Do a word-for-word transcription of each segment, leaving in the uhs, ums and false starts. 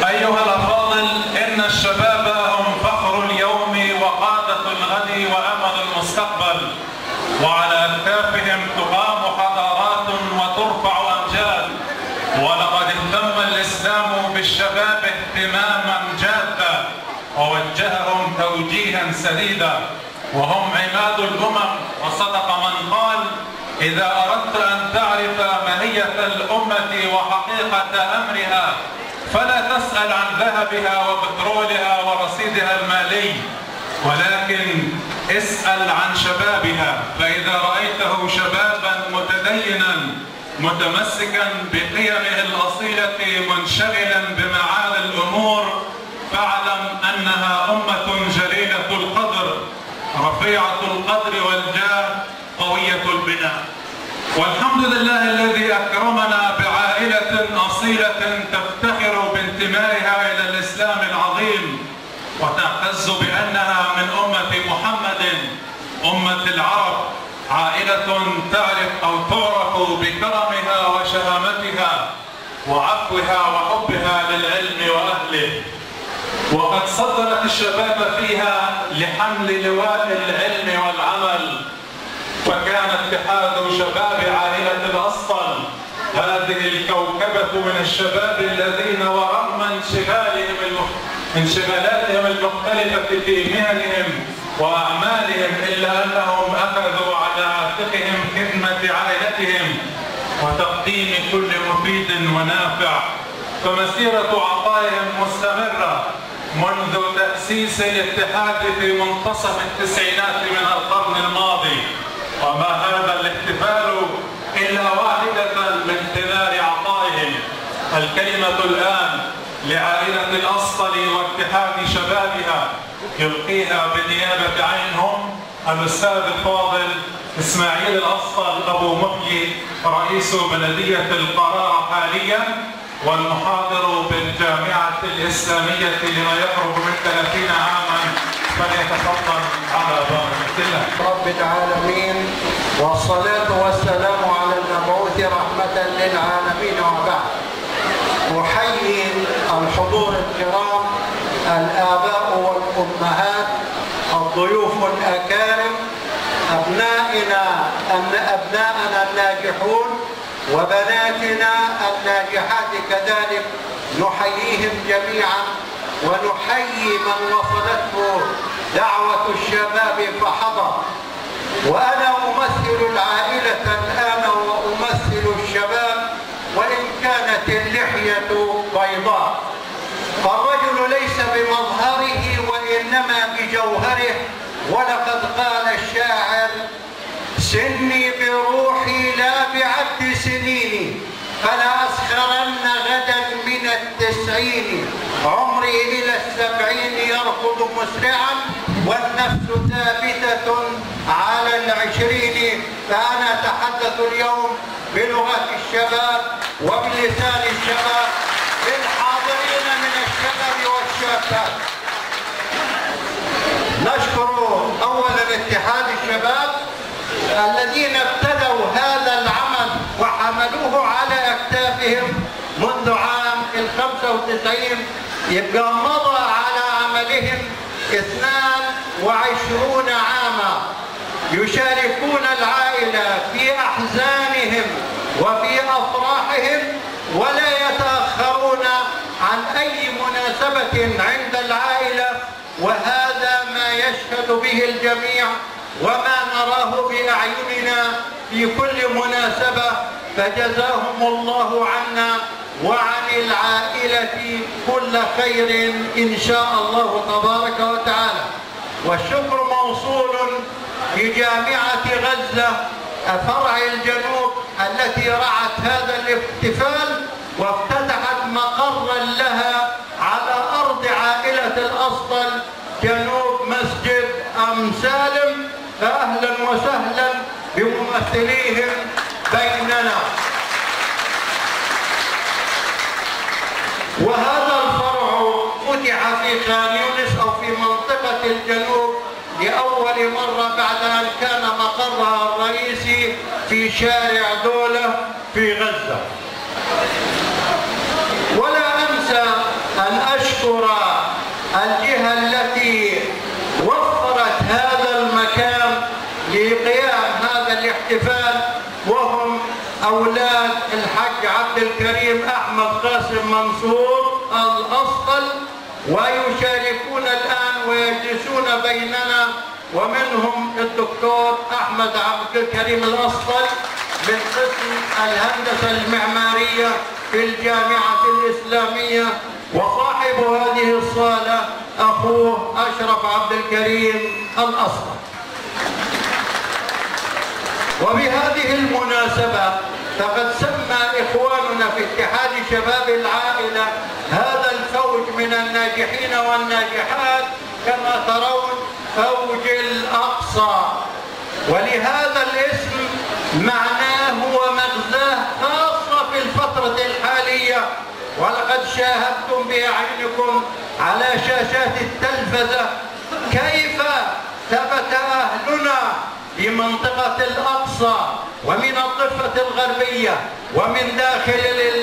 أيها الأفاضل، إن الشباب هم فخر اليوم وقادة الغد وأمل المستقبل، وعلى أكتافهم تقام حضارات وترفع أمجاد. ولقد اهتم الإسلام بالشباب اهتماما جادا ووجههم توجيها سديدا، وهم عماد الأمم. وصدق من قال: إذا أردت أن تعرف ماهية الأمة وحقيقة أمرها فلا تسأل عن ذهبها وبترولها ورصيدها المالي، ولكن اسأل عن شبابها. فإذا رأيته شبابا متدينا متمسكا بقيمه الأصيلة منشغلا بمعالي الأمور، فاعلم أنها أمة جليلة القدر رفيعة القدر والجاه قوية البناء. والحمد لله الذي أكرمنا بعائلة أصيلة تفتخر بانتمائها إلى الإسلام العظيم وتعتز بأنها من أمة محمد أمة العرب، عائلة تعرف أو تعرف بكرمها وشهامتها وعفوها وحبها للعلم وأهله. وقد صدرت الشباب فيها لحمل لواء العلم والعمل، فكان اتحاد شباب عائلة الأسطل هذه الكوكبة من الشباب الذين ورغم انشغالهم انشغالاتهم المختلفة في مهنهم وأعمالهم إلا أنهم أخذوا على عاتقهم خدمة عائلتهم وتقديم كل مفيد ونافع. فمسيرة عطائهم مستمرة منذ تأسيس الاتحاد في منتصف التسعينات من القرن الماضي، وما هذا الاحتفال إلا واحدة من ثمار عطائهم. الكلمة الآن لعائلة الأسطل واتحاد شبابها يلقيها بنيابة عنهم الأستاذ الفاضل إسماعيل الأسطل أبو محيي، رئيس بلدية القرار حاليا والمحاضر بالجامعة الإسلامية لما يقرب من ثلاثين عاما، فليتفضل على بركة الله. رب العالمين، والصلاة والسلام على المبعوث رحمة للعالمين، وبعد. أحيي الحضور الكرام، الآباء والأمهات، الضيوف الأكارم، أبنائنا أبناءنا الناجحون وبناتنا الناجحات كذلك، نحييهم جميعا ونحيي من وصلته دعوة الشباب فحضر. وأنا أمثل العائلة الآن وأمثل الشباب، وإن كانت اللحية بيضاء. فالرجل ليس بمظهره وإنما بجوهره، ولقد قال الشاعر: سني بروحي لا بعد سنيني، فلا أسخرن غدا من التسعين، عمري إلى السبعين يركض مسرعا، والنفس ثابتة على العشرين. فأنا أتحدث اليوم بلغة الشباب وبلسان الشباب للحاضرين من الشباب والشابات. نشكر أولا اتحاد الشباب الذين ابتدوا هذا العمل وحملوه على أكتافهم منذ عام الخمسة وتسعين، يبقى مضى على عملهم اثنان وعشرون عاما، يشاركون العائلة في أحزانهم وفي أفراحهم، ولا يتأخرون عن أي مناسبة عند العائلة، وهذا ما يشهد به الجميع وما نراه بأعيننا في كل مناسبة. فجزاهم الله عنا وعن العائلة كل خير إن شاء الله تبارك وتعالى. والشكر موصول لجامعة غزة فرع الجنوب التي رعت هذا الاحتفال وافتتحت مقرا لها على أرض عائلة الأسطل جنوب مسجد أم سالم. فأهلا وسهلا بممثليهم بيننا. وهذا الفرع فتح في خان يونس أو في منطقة الجنوب لأول مرة بعد أن كان مقرها الرئيسي في شارع دولة في غزة. ولا أنسى أن عبد الكريم أحمد قاسم منصور الأصل، ويشاركون الآن ويجلسون بيننا، ومنهم الدكتور أحمد عبد الكريم الأصل من قسم الهندسة المعمارية في الجامعة الإسلامية، وصاحب هذه الصالة أخوه أشرف عبد الكريم الأصل. وبهذه المناسبة فقد سمى إخواننا في اتحاد شباب العائلة هذا الفوج من الناجحين والناجحات كما ترون فوج الأقصى، ولهذا الاسم معناه ومغزاه خاصة في الفترة الحالية، ولقد شاهدتم بأعينكم على شاشات التلفزة كيف ثبت أهلنا في منطقة الأقصى ومن الضفة الغربية ومن داخل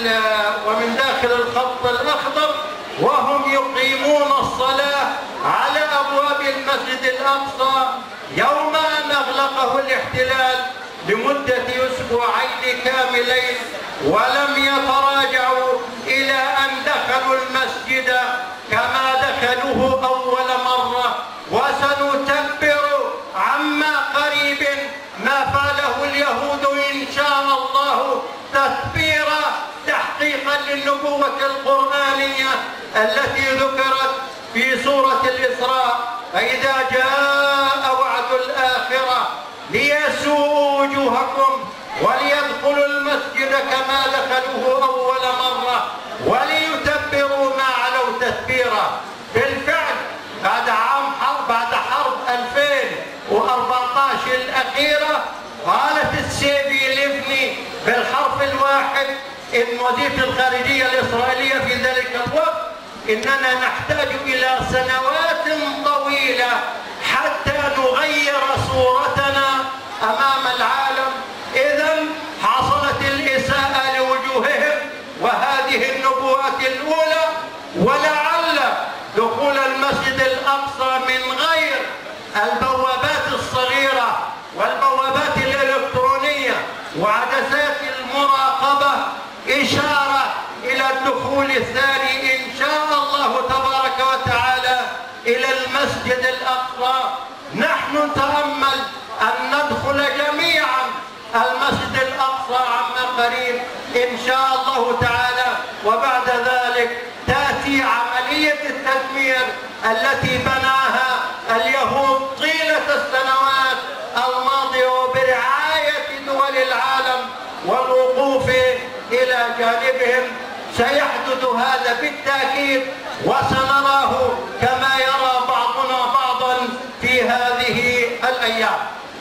ومن داخل الخط الأخضر، وهم يقيمون الصلاة على أبواب المسجد الأقصى يوم أن أغلقه الاحتلال لمدة أسبوعين كاملين، ولم يتراجعوا إلى أن دخلوا المسجد كما دخلوه أول مرة. وسنتبر عما قريب ما فعله اليهود إن شاء الله تتبيرا تحقيقا للنبوة القرآنية التي ذكرت في سورة الإسراء: فإذا جاء وعد الآخرة ليسوءوا وجوهكم وليدخلوا المسجد كما دخلوه أول مرة وليتبروا ما علوا تتبيرا. بالفعل بعد عام حرب بعد حرب ألفين وأربعة عشر الأخيرة قالت السيفي ليفني بالحرف الواحد إن وزيرة الخارجية الإسرائيلية في ذلك الوقت إننا نحتاج إلى سنوات طويلة حتى نغير صورتنا أمام العالم. إذن حصلت الإساءة لوجوههم وهذه النبوءة الأولى، ولعل دخول المسجد الأقصى من غير البوابات الصغيرة والبوابات الإلكترونية وعدسات المراقبة إشارة إلى الدخول الثاني إن شاء الله تبارك وتعالى إلى المسجد الأقصى. نحن نتأمل أن ندخل جميعا المسجد الأقصى عما قريب إن شاء الله تعالى، وبعد ذلك تأتي عملية التدمير التي بناها اليهود طيلة السنوات الماضية وبرعاية دول العالم والوقوف إلى جانبهم. سيحدث هذا بالتأكيد وسنراه كما يرى بعضنا بعضا في هذه الأيام.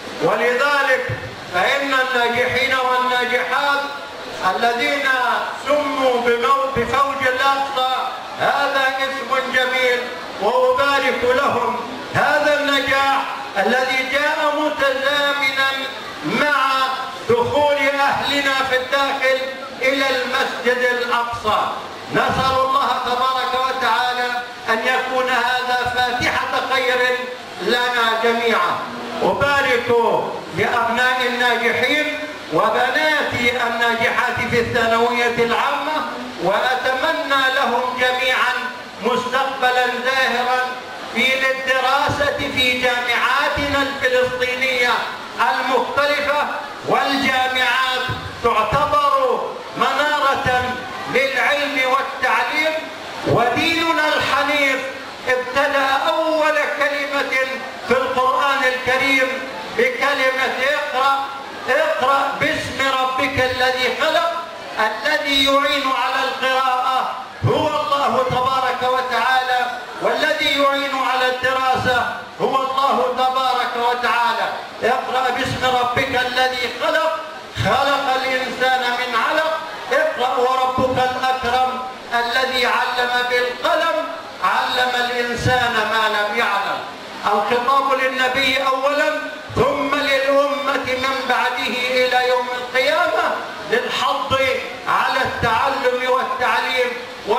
ولذلك فإن الناجحين والناجحات الذين سموا بفوج الأقصى هذا اسم جميل وأبارك لهم هذا النجاح الذي جاء متزامنا مع دخول أهلنا في الداخل إلى المسجد الأقصى. نسأل الله تبارك وتعالى أن يكون هذا فاتحة خير لنا جميعا. أبارك لأبناء الناجحين وبنات الناجحات في الثانوية العامة، وأتمنى لهم جميعا مستقبلا زاهرا في الدراسة في جامعاتنا الفلسطينية المختلفة، والجامعات تعتبر منارة للعلم والتعليم. وديننا الحنيف ابتدأ أول كلمة في القرآن الكريم بكلمة اقرأ. اقرأ باسم ربك الذي خلق. الذي يعين على القراءة هو الله تبارك وتعالى، والذي يعين على الدراسة هو الله تبارك وتعالى. اقرأ باسم ربك الذي خلق. خلق الإنسان من علق. اقرأ وربك الأكرم الذي علم بالقلم علم الإنسان ما لم يعلم. الخطاب للنبي أولا ثم للأمة من بعده إلى يوم القيامة للحض على التعلم والتعليم،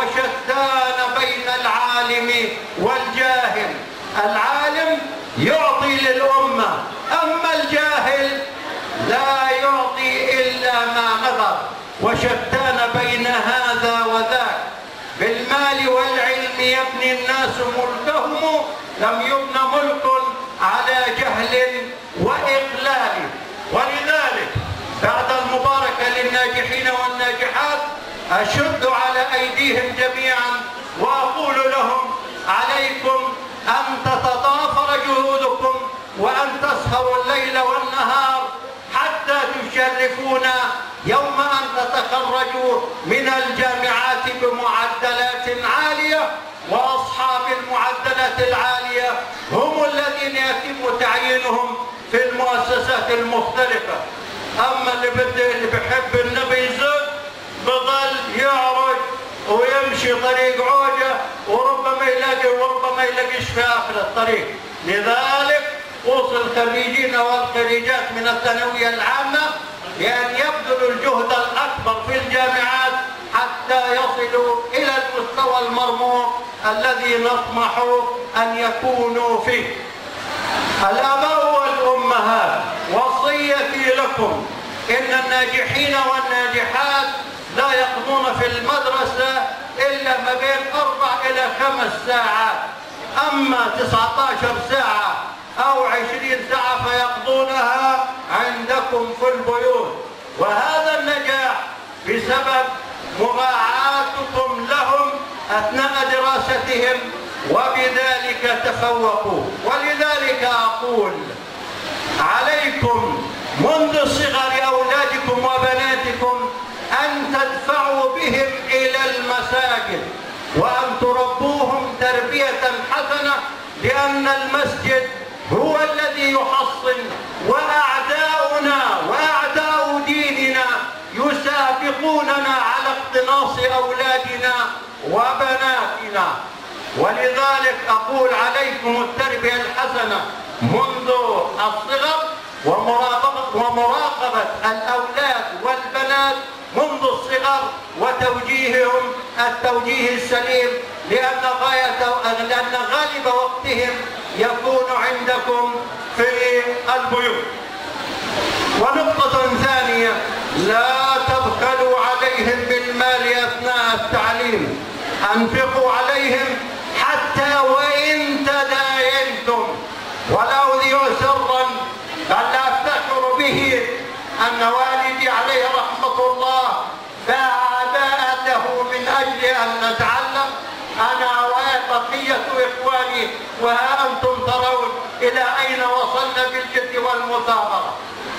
وشتان بين العالم والجاهل. العالم يعطي للأمة، أما الجاهل لا يعطي إلا ما نظر، وشتان بين يبني الناس ملكهم لم يبن ملك على جهل وإقلال. ولذلك بعد المباركة للناجحين والناجحات أشد على أيديهم جميعا وأقول لهم: عليكم أن تتضافر جهودكم وأن تسهروا الليل والنهار حتى تشرفونا يوم أن تتخرجوا من الجامعات بمعدلات عالية. وأصحاب المعدلات العالية هم الذين يتم تعيينهم في المؤسسات المختلفة. أما اللي بده اللي بحب النبي يزود بضل يعرج ويمشي طريق عوجة وربما يلاقي وربما يلاقيش في آخر الطريق. لذلك أوصي الخريجين والخريجات من الثانوية العامة بأن يبذلوا الجهد الأكبر في الجامعات حتى يصلوا إلى المستوى المرموق الذي نطمح أن يكونوا فيه. الآباء والأمهات، وصيتي لكم إن الناجحين والناجحات لا يقضون في المدرسة إلا ما بين أربع إلى خمس ساعات، أما تسعة عشر ساعة أو عشرين ساعة فيقضونها عندكم في البيوت. وهذا النجاح بسبب مراعاتكم لهم أثناء دراستهم، وبذلك تفوقوا. ولذلك أقول: عليكم منذ صغر أولادكم وبناتكم أن تدفعوا بهم إلى المساجد وأن تربوهم تربية حسنة، لأن المسجد هو الذي يحصن. وأعداؤنا وأعداء ديننا يسابقوننا على اقتناص أولادنا وبناتنا. ولذلك أقول: عليكم التربية الحسنة منذ الصغر ومراقبة, ومراقبة الأولاد والبنات منذ الصغر وتوجيههم التوجيه السليم، لأن غاية لأن غالب وقتهم يكون عندكم في البيوت. ونقطة ثانية: لا تبخلوا عليهم بالمال أثناء التعليم، أنفقوا عليهم حتى وإن تداينتم. ولا أذيع سرا بل أفتخر به أن والدي عليه رحمة الله باع باءته من أجل أن نتعلم أنا وبقية إخواني، وها أنتم ترون إلى أين وصلنا بالجد والمثابرة.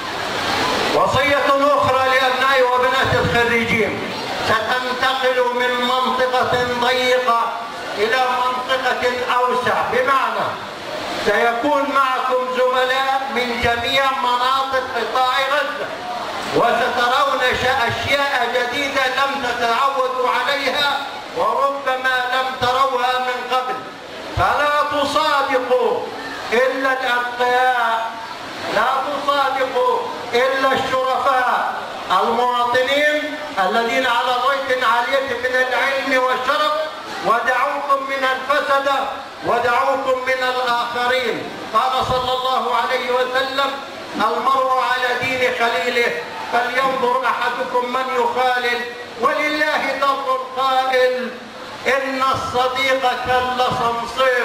وصية أخرى لأبنائي وبنات الخريجين: ستنتقل من منطقة ضيقة إلى منطقة أوسع، بمعنى سيكون معكم زملاء من جميع مناطق قطاع غزة، وسترون أشياء جديدة لم تتعودوا عليها وربما لم تروها من قبل. فلا تصادقوا إلا الأتقياء، لا تصادقوا إلا الشرفاء المواطنين الذين على ضيق عالية من العلم والشرف، ودعوكم من الفسدة ودعوكم من الآخرين. قال صلى الله عليه وسلم: المرء على دين خليله فلينظر أحدكم من يخالل. ولله در القائل: إن الصديق كالصنصير،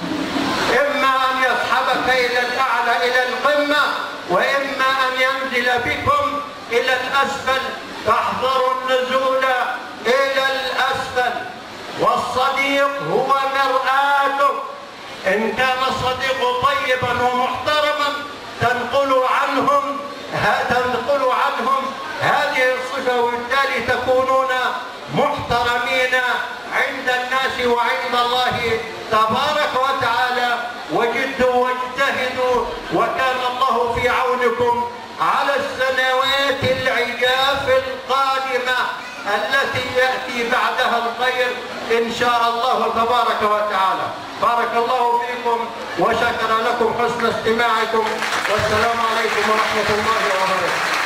إما أن يسحبك إلى الأعلى إلى القمة، وإما أن ينزل بكم إلى الأسفل، فاحذروا النزول إلى الأسفل. والصديق هو مرآتك، إن كان الصديق طيبا ومحترما تنقل عنهم تنقل عنهم هذه الصفة، وبالتالي تكونون محترمين عند الناس وعند الله تبارك وتعالى. وجدوا واجتهدوا، وكان الله في عونكم على السنوات العجاف القادمة التي يأتي بعدها الخير إن شاء الله تبارك وتعالى. بارك الله فيكم وشكر لكم حسن استماعكم، والسلام عليكم ورحمة الله وبركاته.